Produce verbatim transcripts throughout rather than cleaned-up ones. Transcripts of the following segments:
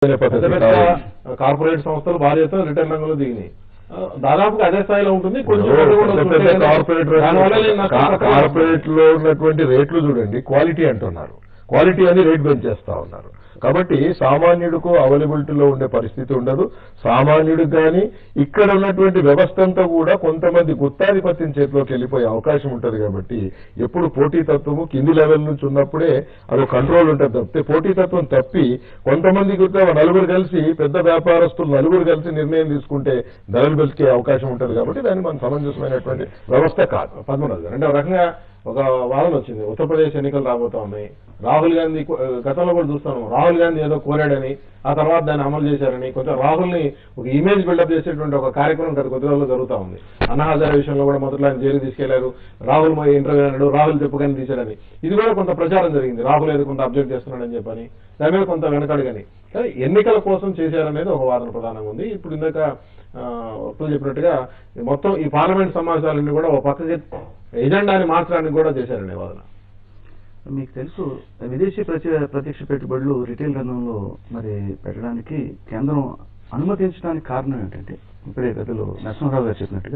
Corporate సంస్థలు బాధ్యత retail రంగంలో దిగినాయి. దాదాపుగా అదే స్థాయిలో ఉంటుంది. కార్పొరేట్ లో ఉన్నటువంటి రేట్లు చూడండి, క్వాలిటీ అంటున్నారు, క్వాలిటీ అని రేట్ పెంచేస్తా ఉన్నారు. కాబట్టి సామాన్యుడికు అవైలబిలిటీలో ఉండే పరిస్థితి ఉండదు. సామాన్యుడికి కానీ ఇక్కడ ఉన్నటువంటి వ్యవస్థ అంతా కూడా కొంతమంది గుత్తాధిపత్యం చేతిలోకి వెళ్ళిపోయే అవకాశం ఉంటుంది. కాబట్టి ఎప్పుడు పోటీతత్వము కింది లెవెల్ నుంచి ఉన్నప్పుడే అది కంట్రోల్ ఉంటుంది. తప్పితే పోటీతత్వం తప్పి కొంతమంది గుర్తా నలుగురు కలిసి పెద్ద వ్యాపారస్తులు నలుగురు కలిసి నిర్ణయం తీసుకుంటే ధరలు పెంచే అవకాశం ఉంటుంది. కాబట్టి దాన్ని మనం సమంజసమైనటువంటి వ్యవస్థ కాదు. పద్మరాజు గారు అంటే ఒక రకంగా ఒక వాదన వచ్చింది, ఉత్తరప్రదేశ్ ఎన్నికలు రాబోతా ఉన్నాయి. రాహుల్ గాంధీ గతంలో కూడా చూస్తాను, రాహుల్ గాంధీ ఏదో కోరాడని ఆ తర్వాత దాన్ని అమలు చేశారని కొంచెం రాహుల్ ని ఒక ఇమేజ్ బిల్డప్ చేసేటువంటి ఒక కార్యక్రమం గత కొద్ది రోజుల్లో జరుగుతూ ఉంది. అన్నా హజారే విషయంలో కూడా మొదట్లో ఆయన జైలు తీసుకెళ్లారు. రాహుల్ ఇంటర్వ్యూ అన్నాడు, రాహుల్ చెప్పుకొని తీశాడని ఇది కూడా కొంత ప్రచారం జరిగింది. రాహుల్ ఏదో కొంత అబ్జెక్ట్ చేస్తున్నాడని చెప్పని దాని మీద కొంత వెనకడుగని ఎన్నికల కోసం చేశారనేది ఒక వాదన ప్రధానంగా ఉంది. ఇప్పుడు ఇందాక ఇప్పుడు చెప్పినట్టుగా మొత్తం ఈ పార్లమెంట్ సమావేశాలన్నీ కూడా ఒక పక్కకి ఎజెండాని మార్చడానికి కూడా చేశారనే వాదన. మీకు తెలుసు, విదేశీ ప్రత్యక్ష పెట్టుబడులు రిటైల్ రంగంలో మరి పెట్టడానికి కేంద్రం అనుమతించడానికి కారణం ఏంటంటే ఇప్పుడే గదులు నరసింహారావు గారు చెప్పినట్టుగా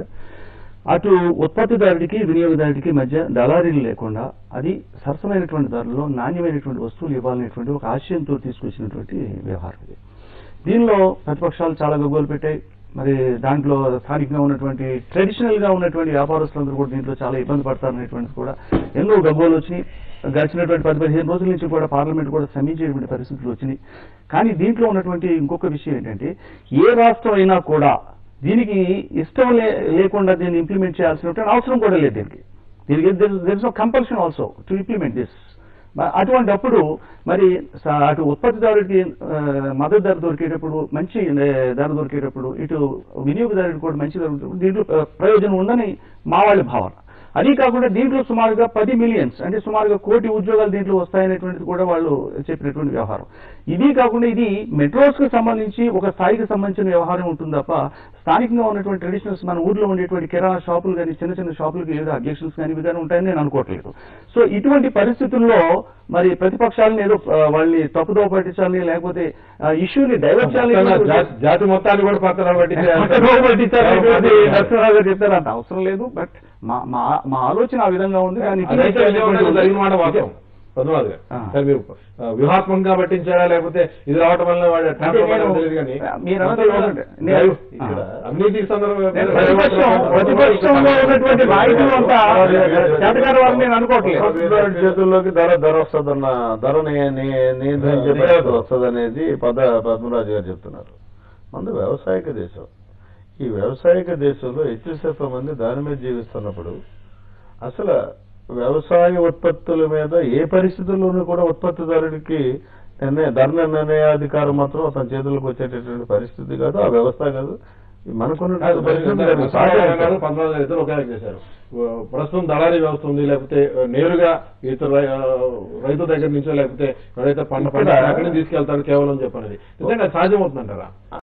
అటు ఉత్పత్తిదారుడికి వినియోగదారుడికి మధ్య దళారీలు లేకుండా అది సరసమైనటువంటి ధరల్లో నాణ్యమైనటువంటి వస్తువులు ఇవ్వాలనేటువంటి ఒక ఆశయంతో తీసుకొచ్చినటువంటి వ్యవహారం ఇది. దీనిలో ప్రతిపక్షాలు చాలా గగ్గోలు పెట్టాయి. మరి దాంట్లో స్థానికంగా ఉన్నటువంటి ట్రెడిషనల్ గా ఉన్నటువంటి వ్యాపారస్తులందరూ కూడా దీంట్లో చాలా ఇబ్బంది పడతారనేటువంటి కూడా ఎన్నో గగ్గోలు వచ్చినాయి. గడిచినటువంటి పది పదిహేను రోజుల నుంచి కూడా పార్లమెంట్ కూడా సమీక్షించేటువంటి పరిస్థితులు వచ్చినాయి. కానీ దీంట్లో ఉన్నటువంటి ఇంకొక విషయం ఏంటంటే ఏ రాష్ట్రం అయినా కూడా దీనికి ఇష్టం లేకుండా దీన్ని ఇంప్లిమెంట్ చేయాల్సినటువంటి అవసరం కూడా లేదు. దీనికి దీనికి there is no compulsion also to implement this. అటువంటి అప్పుడు మరి అటు ఉత్పత్తిదారుడికి మద్దతు ధర దొరికేటప్పుడు మంచి ధర దొరికేటప్పుడు ఇటు వినియోగదారుడికి కూడా మంచి ధర దొరికేటప్పుడు దీంట్లో ప్రయోజనం ఉందని మా వాళ్ళ భావన. అది కాకుండా దీంట్లో సుమారుగా పది మిలియన్స్ అంటే సుమారుగా కోటి ఉద్యోగాలు దీంట్లో వస్తాయనేటువంటిది కూడా వాళ్ళు చెప్పినటువంటి వ్యవహారం. ఇది కాకుండా ఇది మెట్రోస్ కు సంబంధించి ఒక స్థాయికి సంబంధించిన వ్యవహారం ఉంటుంది తప్ప స్థానికంగా ఉన్నటువంటి ట్రెడిషనల్స్ మన ఊర్లో ఉండేటువంటి కిరాణా షాపులు కానీ చిన్న చిన్న షాపులకు ఏదో అబ్జెక్షన్స్ కానీ విధానం ఉంటాయని నేను అనుకోవట్లేదు. సో ఇటువంటి పరిస్థితుల్లో మరి ప్రతిపక్షాలను ఏదో వాళ్ళని తప్పుదో పట్టించాలని లేకపోతే ఇష్యూని డైవర్ట్ చేయాలని జాతి మొత్తాన్ని కూడా పక్కన పట్టించాలి నరసింహారావు గారు చెప్పారు. అంత అవసరం లేదు. బట్ మా మా ఆలోచన ఆ విధంగా ఉంది. పద్మరాజు గారు మీరు వ్యూహాత్మకంగా పట్టించారా లేకపోతే ఇది రావటం వల్ల వాడు తెలియదు కానీ అవినీతికి సందర్భంగా చేతుల్లోకి ధర ధర వస్తుందన్న ధర నియంత్రించే వస్తుంది అనేది పద పద్మరాజు గారు చెప్తున్నారు. మంది వ్యవసాయక దేశం. ఈ వ్యవసాయక దేశంలో ఎక్కువ శాతం మంది దాని మీద జీవిస్తున్నప్పుడు అసలు వ్యవసాయ ఉత్పత్తుల మీద ఏ పరిస్థితుల్లోనూ కూడా ఉత్పత్తిదారుడికి ధర నిర్ణయాధికారం మాత్రం అతని చేతులకు వచ్చేటటువంటి పరిస్థితి కాదు, ఆ వ్యవస్థ కాదు. మనకున్న చేశారు. ప్రస్తుతం దళారీ వ్యవస్థ ఉంది, లేకపోతే నేరుగా ఇతర రైతు దగ్గర నుంచో లేకపోతే ఎవరైతే పంట పంట అక్కడి నుంచి తీసుకెళ్తాడు కేవలం చెప్పనేది నిజంగా సాధ్యమవుతుందంటారా?